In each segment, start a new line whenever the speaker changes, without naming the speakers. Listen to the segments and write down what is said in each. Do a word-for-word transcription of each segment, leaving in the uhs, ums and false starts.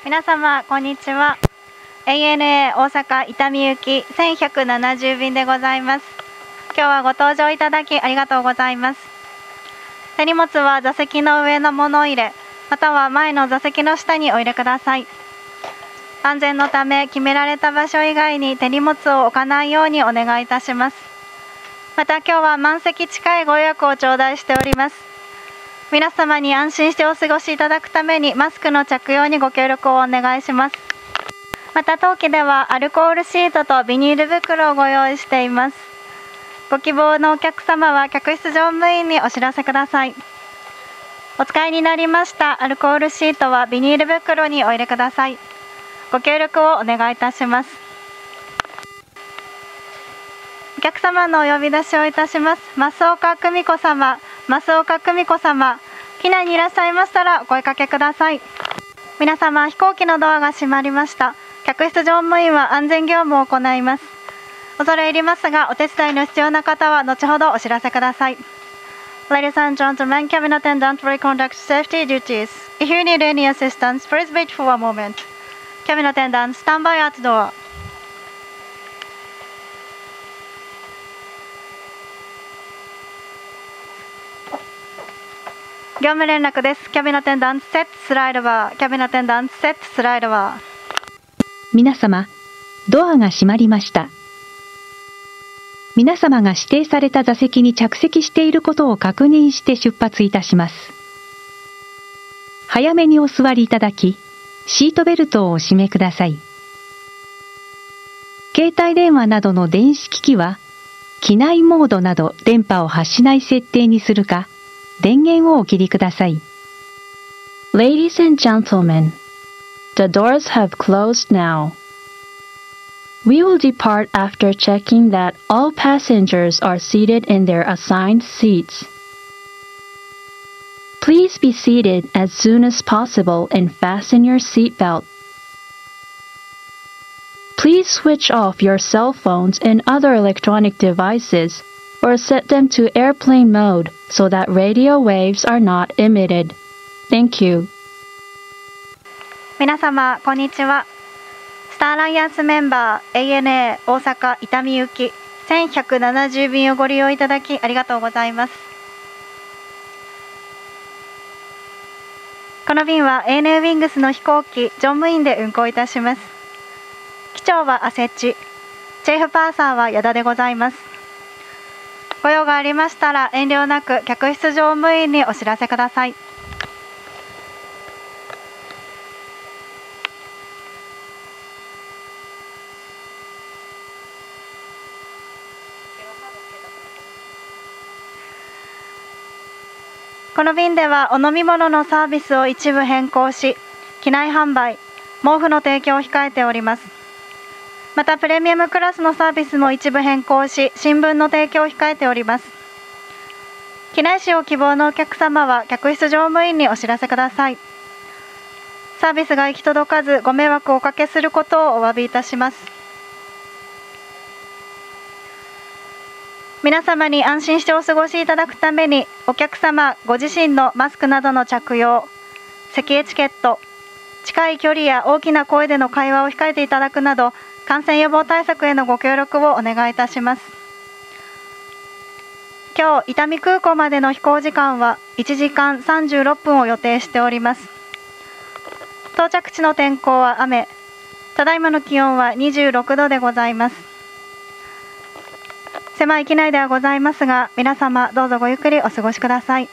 皆様こんにちは。 エーエヌエー 大阪伊丹行きせんひゃくななじゅう便でございます。今日はご搭乗いただきありがとうございます。手荷物は座席の上の物入れまたは前の座席の下にお入れください。安全のため決められた場所以外に手荷物を置かないようにお願いいたします。また今日は満席近いご予約を頂戴しております。皆様に安心してお過ごしいただくためにマスクの着用にご協力をお願いします。また当機ではアルコールシートとビニール袋をご用意しています。ご希望のお客様は客室乗務員にお知らせください。お使いになりましたアルコールシートはビニール袋にお入れください。ご協力をお願いいたします。お客様のお呼び出しをいたします。増岡久美子様、増岡久美子様、機内にいらっしゃいましたらお声かけください。皆様、飛行機のドアが閉まりました。客室乗務員は安全業務を行います。恐れ入りますが、お手伝いの必要な方は後ほどお知らせください。Ladies and gentlemen, cabin attendant will conduct safety duties. If you need any assistance, please wait for a moment. Cabin attendant, stand by at door. 業務連絡です。キャビンアテンダントセットスライドバー。キャビンアテンダントセットスライドバー。
皆様、ドアが閉まりました。皆様が指定された座席に着席していることを確認して出発いたします。早めにお座りいただき、シートベルトをお締めください。携帯電話などの電子機器は、機内モードなど電波を発しない設定にするか、電源をお切りください。
Ladies and gentlemen, the doors have closed now. We will depart after checking that all passengers are seated in their assigned seats. Please be seated as soon as possible and fasten your seatbelt. Please switch off your cell phones and other electronic devices or set them to airplane mode so that radio waves are not emitted. Thank you.
皆様、こんにちは。スターアライアンスメンバー エーエヌエー 大阪伊丹行きせんひゃくななじゅう便をご利用いただきありがとうございます。この便は エーエヌエー ウィングスの飛行機乗務員で運航いたします。機長はアセッチ、チェイフパーサーは矢田でございます。ご用がありましたら遠慮なく客室乗務員にお知らせください。この便ではお飲み物のサービスを一部変更し、機内販売、毛布の提供を控えております。またプレミアムクラスのサービスも一部変更し、新聞の提供を控えております。機内使用希望のお客様は客室乗務員にお知らせください。サービスが行き届かずご迷惑をおかけすることをお詫びいたします。皆様に安心してお過ごしいただくために、お客様ご自身のマスクなどの着用、席エチケット、近い距離や大きな声での会話を控えていただくなど、感染予防対策へのご協力をお願いいたします。今日、伊丹空港までの飛行時間はいちじかんさんじゅうろっぷんを予定しております。到着地の天候は雨、ただいまの気温はにじゅうろくどでございます。狭い機内ではございますが、皆様どうぞごゆっくりお過ごしください。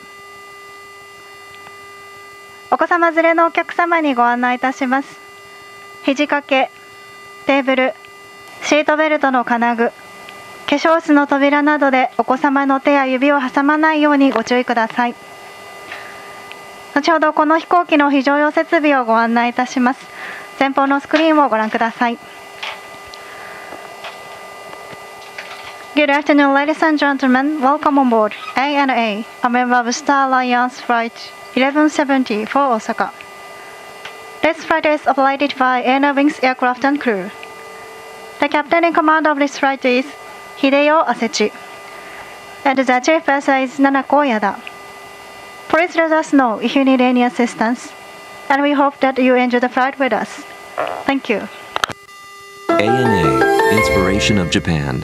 お子様連れのお客様にご案内いたします。肘掛け、テーブル、シートベルトの金具、化粧室の扉などでお子様の手や指を挟まないようにご注意ください。後ほどこの飛行機の非常用設備をご案内いたします。前方のスクリーンをご覧ください。Good afternoon, ladies and gentlemen. Welcome on board A N A, a member of Star Alliance Flight eleven seventy for Osaka. This flight is operated by A N A Wings aircraft and crew. The captain in command of this flight is Hideo Asechi, and the chief purser is Nanako Yada. Please let us know if you need any assistance, and we hope that you enjoy the flight with us. Thank you.
エーエヌエーInspiration of Japan.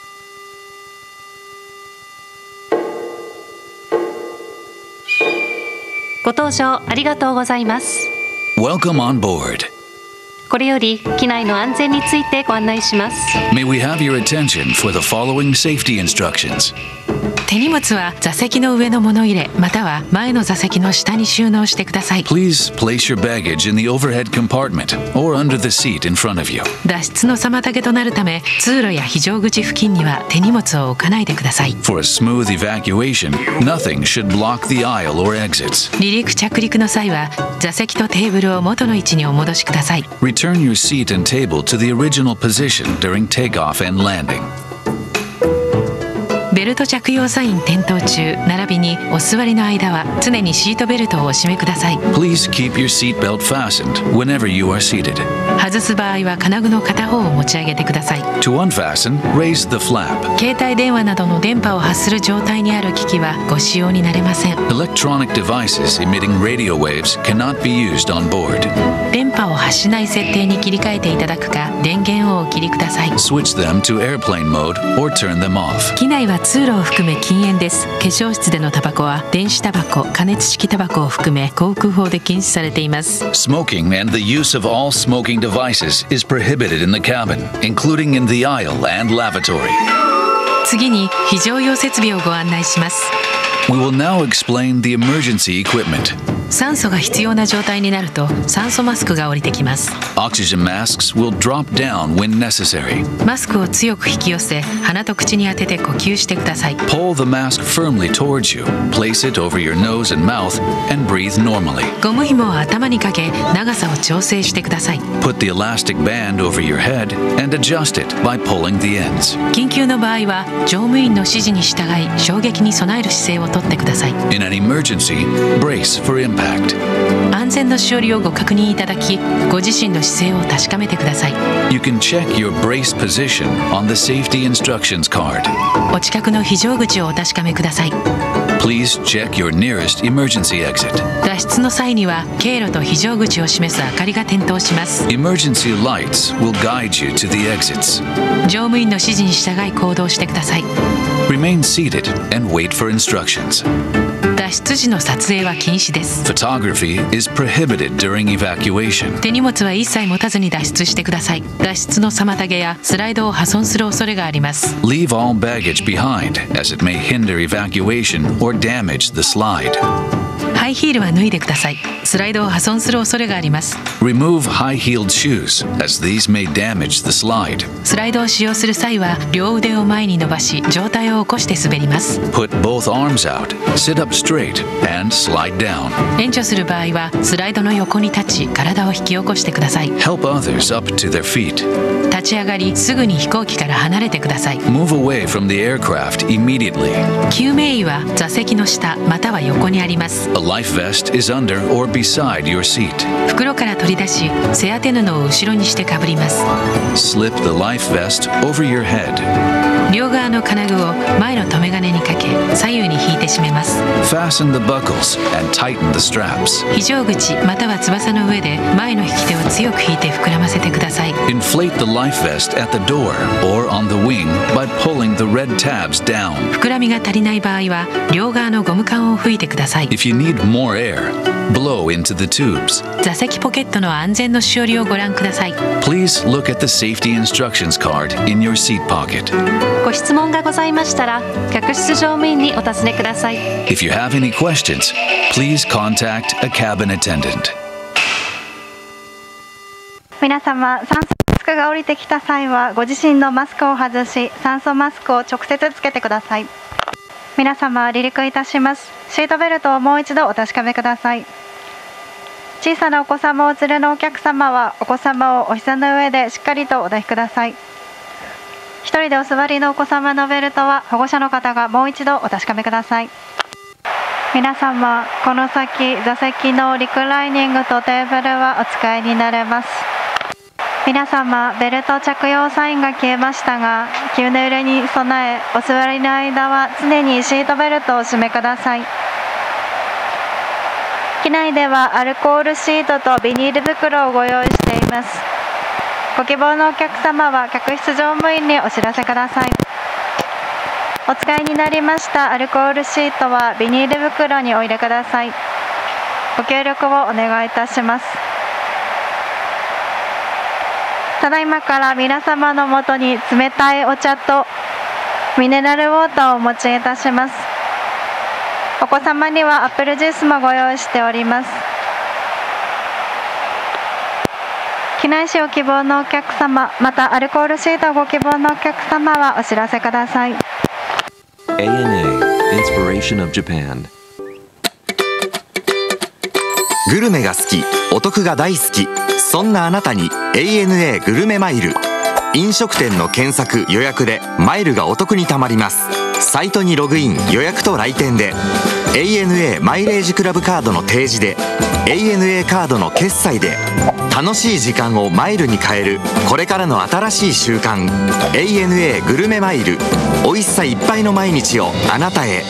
ご搭乗ありがとうございます。
Welcome on board.
これより機内の安全についてご案内します。
May we have your attention for the following safety instructions.
手荷物は座席の上の物入れまたは前の座席の下に収納してください。
Please place your baggage in the overhead compartment or under the seat in front of you.
脱出の妨げとなるため通路や非常口付近には手荷物を置かないでください。
For a smooth evacuation, nothing should block the aisle or exits.
離陸着陸の際は座席とテーブルを元の位置にお戻しください。
Return your seat and table to the original position during takeoff and landing.
ベルト着用サイン点灯中並びにお座りの間は常にシートベルトをお締めください。
Please keep your seat belt fastened whenever you are seated.
外す場合は金具の片方を持ち上げてください。
To unfasten, raise the flap.
携帯電話などの電波を発する状態にある機器はご使用になれません。
Electronic devices emitting radio waves cannot be used on board.
電波を発しない設定に切り替えていただくか電源をお切りください。
Switch them to airplane mode or turn them off.
機内は通路を含め禁煙です。化粧室でのタバコは電子タバコ、加熱式タバコを含め航空法で禁止されています。
Smoking and the use of all smoking devices is prohibited in the cabin, including in the aisle and lavatory.
次に非常用設備をご案内します。
We will now explain the emergency equipment.
酸素が必要な状態になると酸素マスクが降りてきます。
Oxygen masks will drop down when necessary.
マスクを強く引き寄せ鼻と口に当てて呼吸してください。
Pull the mask firmly towards you, place it over your nose and mouth, and breathe normally.
ゴム紐を頭にかけ長さを調整してください。
Put the elastic band over your head and adjust it by pulling the ends.
緊急の場合は乗務員の指示に従い衝撃に備える姿勢をとってください。
In an emergency, brace for impact.
安全のしおりをご確認いただきご自身の姿勢を確かめてください。
You can check your brace position on the safety instructions card.
お近くの非常口をお確かめください。
Please check your nearest emergency exit.
脱出の際には経路と非常口を示す明かりが点灯します。
Emergency lights will guide you to the exits.
乗務員の指示に従い行動してください。
Remain seated and wait for instructions.
脱出時の撮影は禁止です。
Photography is prohibited during evacuation.
手荷物は一切持たずに脱出してください。脱出の妨げやスライドを破損する恐れがあります。
Leave all baggage behind, as it may hinder evacuation or damage the slide.
ハイヒールは脱いでください。スライドを破損する恐れがあります。
Remove high-heeled shoes, as these may damage the slide.
スライドを使用する際は両腕を前に伸ばし上体を起こして滑ります。
Put both arms out, sit up straight, and slide down.
援助する場合はスライドの横に立ち体を引き起こしてください。
Help others up to their feet.
立ち上がりすぐに飛行機から離れてください。
Move away from the aircraft immediately.
救命衣は座席の下または横にあります。
A life vest is under or beside your seat.
袋から取り出し背当て布を後ろにしてかぶります。
Slip the life vest over your head.
両側の金具を前の留め金にかけ左右に引いて締めます。
Fasten the buckles and tighten the straps.
非常口または翼の上で前の引き手を強く引いて膨らませてください。
Inflate the life vest at the door or on the wing by pulling the red tabs down.
膨らみが足りない場合は両側のゴム管を吹いてください。
If you need more air, blow into the tubes.
座席ポケットの安全のしおりをご覧ください。
Please look at the safety instructions card in your seat pocket.
ご質問がございましたら客室乗務員にお尋ねください。
If you have any questions, please contact a cabin attendant.
皆様、酸素マスクが降りてきた際はご自身のマスクを外し酸素マスクを直接つけてください。皆様、離陸いたします。シートベルトをもう一度お確かめください。小さなお子様をお連れのお客様はお子様をお膝の上でしっかりとお抱きください。一人でお座りのお子様のベルトは保護者の方がもう一度お確かめください。皆様、この先座席のリクライニングとテーブルはお使いになれます。皆様、ベルト着用サインが消えましたが、急な揺れに備えお座りの間は常にシートベルトをお締めください。 機内ではアルコールシートとビニール袋をご用意しています。ご希望のお客様は客室乗務員にお知らせください。お使いになりましたアルコールシートはビニール袋にお入れください。ご協力をお願いいたします。ただいまから皆様のもとに冷たいお茶とミネラルウォーターをお持ちいたします。お子様にはアップルジュースもご用意しております。機内使用希望のお客様、またアルコールシートをご希望のお客様はお知らせください。
エーエヌエー Inspiration of Japan。
グルメが好き、お得が大好き、そんなあなたに エーエヌエー グルメマイル。飲食店の検索・予約でマイルがお得にたまります。サイトにログイン、予約と来店で エーエヌエー マイレージクラブカードの提示で エーエヌエー カードの決済で楽しい時間をマイルに変える、これからの新しい習慣 エーエヌエー グルメマイル。美味しさいっぱいの毎日をあなたへ。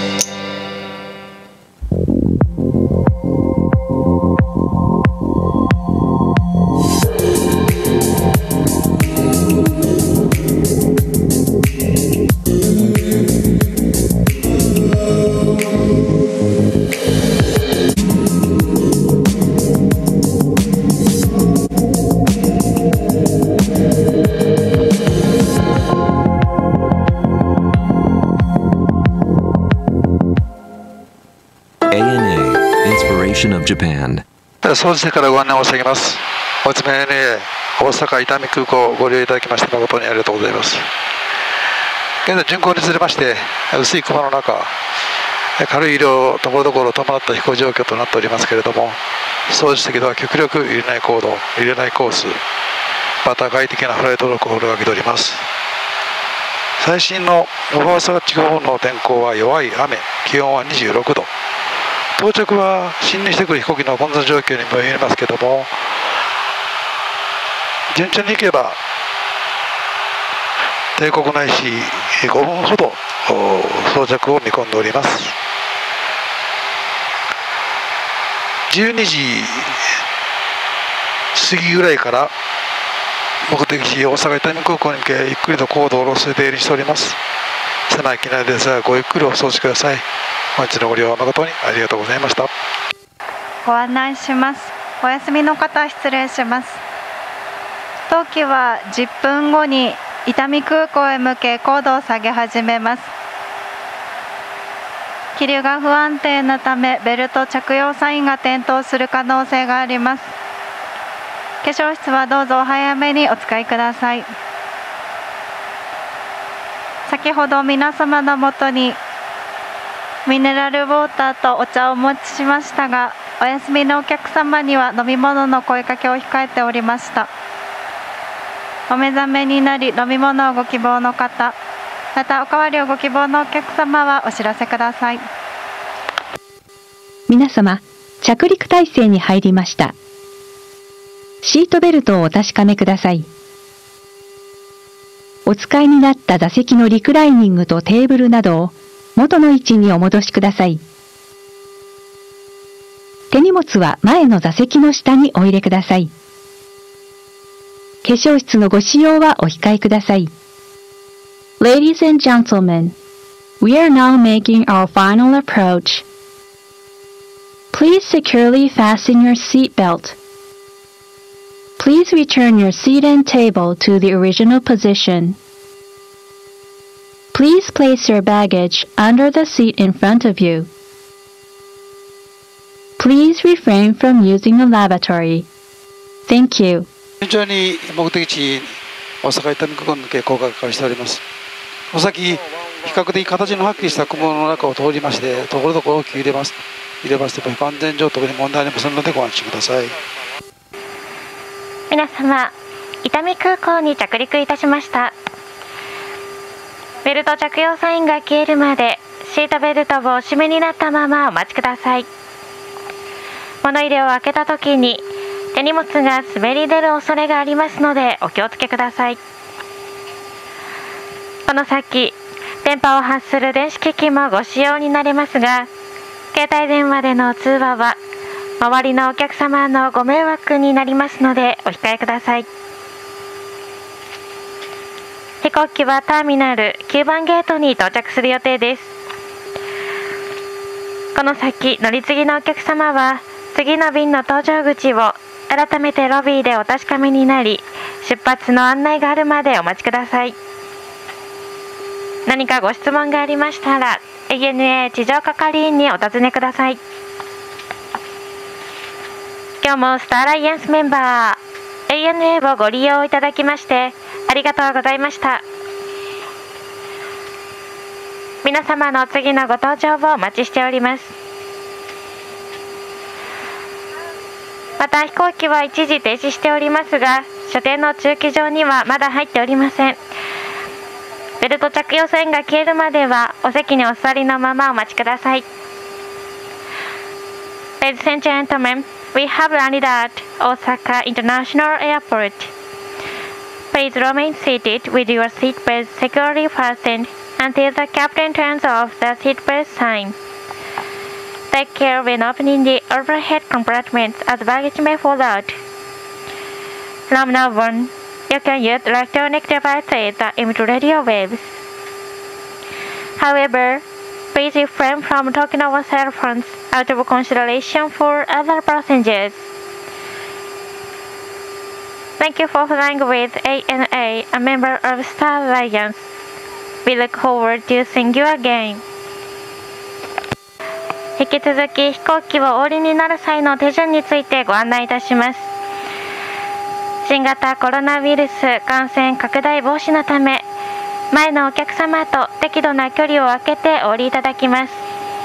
of Japan。
総じてからご案内申し上げます。おつめ エーエヌエー 大阪伊丹空港をご利用いただきまして誠にありがとうございます。現在巡航にずれまして薄い雲の中、軽い移動ところどころ伴った飛行状況となっておりますけれども、総じてでは極力揺れない高度、揺れないコース、また快適なフライトロックを心がけております。最新の小笠原地方の天候は弱い雨、気温はにじゅうろくど。到着は進入してくる飛行機の混雑状況にもよりますけれども、順調にいけば定刻ないしごふんほど到着を見込んでおります。じゅうにじ過ぎぐらいから目的地大阪伊丹空港に向けゆっくりと高度を下ろす出入りしております。狭い機内ですがごゆっくりお過ごしください。本日のご利用誠にありがとうございました。
ご案内します。お休みの方失礼します。当機はじゅっぷんごに伊丹空港へ向け高度を下げ始めます。気流が不安定なためベルト着用サインが点灯する可能性があります。化粧室はどうぞお早めにお使いください。先ほど皆様のもとにミネラルウォーターとお茶をお持ちしましたが、お休みのお客様には飲み物の声かけを控えておりました。お目覚めになり飲み物をご希望の方、またおかわりをご希望のお客様はお知らせください。
皆様、着陸態勢に入りました。シートベルトをお確かめください。お使いになった座席のリクライニングとテーブルなどを元の位置にお戻しください。手荷物は前の座席の下にお入れください。化粧室のご使用はお控えください。
Ladies and gentlemen, we are now making our final approach. Please securely fasten your seat belt. Please return your seat and table to the original position. Please place your baggage under the seat in front of you. Please refrain from using a lavatory. Thank you.
順調に目的地大阪伊丹空港に向け降下開始しております。お先比較的形のはっきりした雲の中を通りまして、ところどころ大きく揺れます。揺れますと安全上特に問題ありませんのでご安心ください。
皆様、伊丹空港に着陸いたしました。ベルト着用サインが消えるまでシートベルトをお締めになったままお待ちください。物入れを開けた時に手荷物が滑り出る恐れがありますのでお気をつけください。この先、電波を発する電子機器もご使用になれますが、携帯電話での通話は周りのお客様のご迷惑になりますのでお控えください。飛行機はターミナルきゅうばんゲートに到着する予定です。この先乗り継ぎのお客様は次の便の搭乗口を改めてロビーでお確かめになり、出発の案内があるまでお待ちください。何かご質問がありましたら エーエヌエー 地上係員にお尋ねください。今日もスターアライアンスメンバー エーエヌエー をご利用いただきましてありがとうございました。皆様の次のご搭乗をお待ちしております。また飛行機は一時停止しておりますが、所定の駐機場にはまだ入っておりません。ベルト着用線が消えるまではお席にお座りのままお待ちください。Ladies and gentlemen, we have landed at Osaka International Airport. Please remain seated with your seatbelt securely fastened until the captain turns off the seatbelt sign. Take care when opening the overhead compartments as baggage may fall out. From now on, you can use electronic devices that emit radio waves. However, please refrain from talking over cell phones out of consideration for other passengers. Thank you for flying with エーエヌエー, a member of Star Alliance. We look forward to seeing you again. 引き続き飛行機をお降りになる際の手順についてご案内いたします。新型コロナウイルス感染拡大防止のため、前のお客様と適度な距離を空けてお降りいただきます。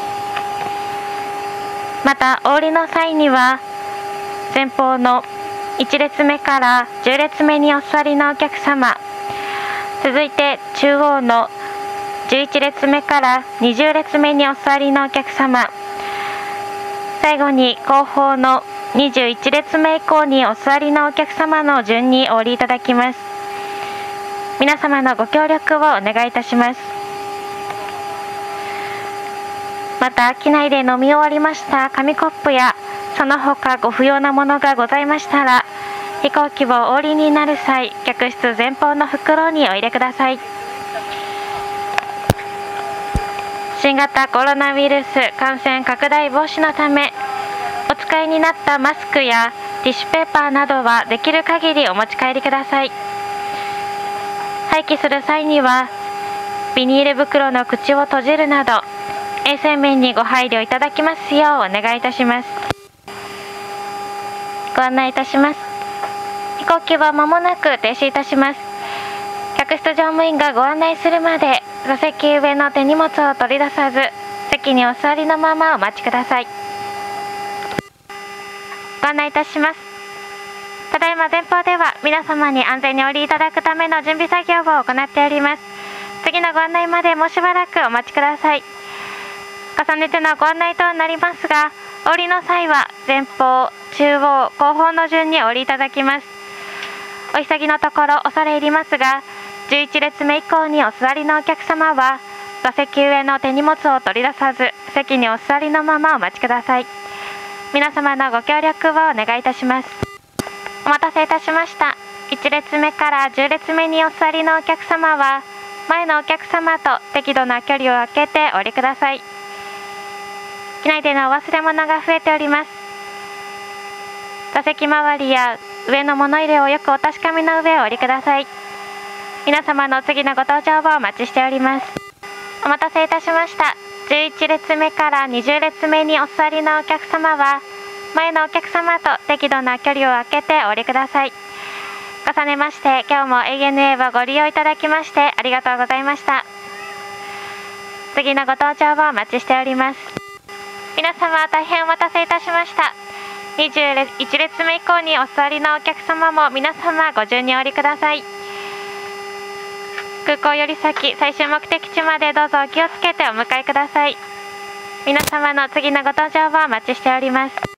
またお降りの際には前方のいち列目からじゅう列目にお座りのお客様、続いて中央のじゅういち列目からにじゅう列目にお座りのお客様、最後に後方のにじゅういち列目以降にお座りのお客様の順にお降りいただきます。皆様のご協力をお願いいたします。また機内で飲み終わりました紙コップやその他ご不要なものがございましたら、飛行機をお降りになる際、客室前方の袋にお入れください。新型コロナウイルス感染拡大防止のため、お使いになったマスクやティッシュペーパーなどはできる限りお持ち帰りください。廃棄する際にはビニール袋の口を閉じるなど衛生面にご配慮いただきますようお願いいたします。ご案内いたします。飛行機は間もなく停止いたします。客室乗務員がご案内するまで座席上の手荷物を取り出さず、席にお座りのままお待ちください。ご案内いたします。ただいま前方では皆様に安全にお降りいただくための準備作業を行っております。次のご案内までもうしばらくお待ちください。重ねてのご案内となりますが、お降りの際は前方、中央、後方の順にお降りいただきます。お急ぎのところ恐れ入りますが、じゅういち列目以降にお座りのお客様は座席上の手荷物を取り出さず、席にお座りのままお待ちください。皆様のご協力をお願いいたします。お待たせいたしました。いち列目からじゅう列目にお座りのお客様は前のお客様と適度な距離を空けてお降りください。機内でのお忘れ物が増えております。座席周りや上の物入れをよくお確かめの上お降りください。皆様の次のご搭乗をお待ちしております。お待たせいたしました。じゅういち列目からにじゅう列目にお座りのお客様は前のお客様と適度な距離を空けてお降りください。重ねまして今日も エーエヌエー をご利用いただきましてありがとうございました。次のご搭乗をお待ちしております。皆様大変お待たせいたしました。にじゅういち列目以降にお座りのお客様も皆様ご順にお降りください。空港より先最終目的地までどうぞお気をつけてお迎えください。皆様の次のご搭乗をお待ちしております。